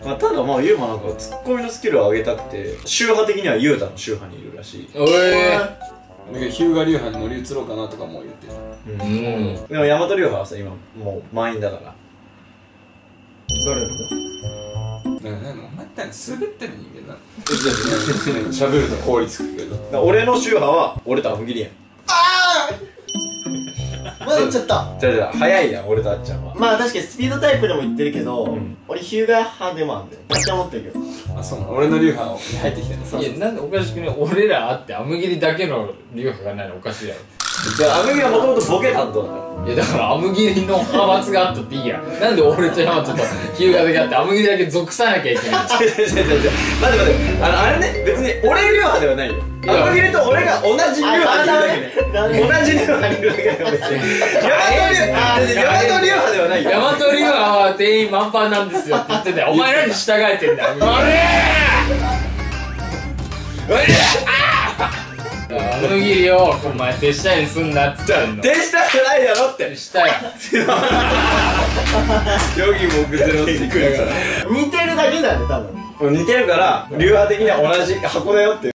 まあ、ただまあユーマなんかツッコミのスキルを上げたくて宗派的にはユータの宗派にいるらしい。 ヒューガ流派に乗り移ろうかなとかも言ってた。 でも大和流派はさ今もう満員だから。誰の？ なんかお前って滑ってる人間なの。喋ると効率つくけど。 俺の宗派は俺とアムギリやん。 まだ言っちゃった。 じゃあ早いやん俺とあっちゃんは。 まあ確かにスピードタイプでも言ってるけど、俺ヒューガ派でもあるんだよ。めっちゃ思ってるけど。 あ、そうなの。俺の流派に入ってきてるの。 いや、なんでおかしくね、俺らあってアムギリだけの流派がないのおかしいやろ。 じゃあアムギリはもともとボケ担当だから。 いやだからアムギリの派閥があったっていいやん。なんで俺とヤマトとヒューガだけあってアムギリだけ属さなきゃいけないの。 違う待ってあれね、別に俺流派ではないよ。アムギリと俺が同じ流派にいるだけね。同じ流派にいるだけだよ別に。ヤマト流派ではないよ。 ヤマト流派は定員満帆なんですよって言ってたよ。お前らに従えてんだよ。アムギリをお前手下にすんなっつってんの。 手下じゃないだろって。 下や。 ヨギもグゼロってくるから。 似てるだけだよね、多分。 似てるから流派的には同じ箱だよって。